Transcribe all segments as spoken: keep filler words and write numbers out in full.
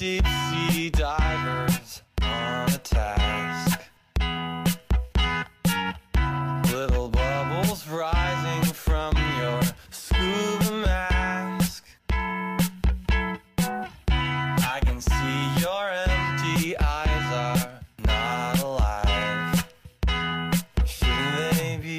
deep sea divers on a task. Little bubbles rising from your scuba mask. I can see your empty eyes are not alive. Shouldn't they be?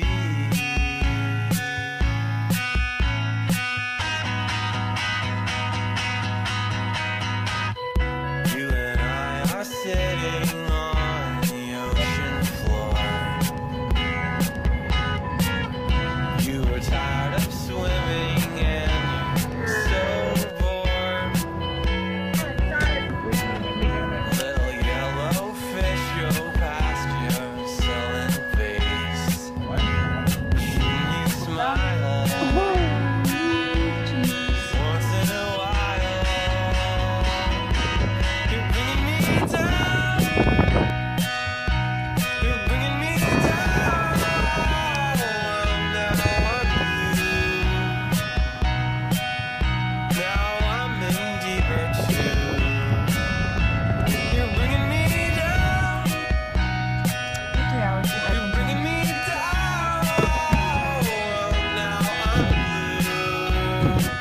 You and I are sitting on the ocean floor. You were tired of swimming and you're so bored. Little yellow fish go past your sullen face. Shouldn't you smile once in a while? You're bringing me down. You're bringing me down. Now I'm you. Now I'm in deeper too. You're bringing me down. You're bringing me down. Now I'm you.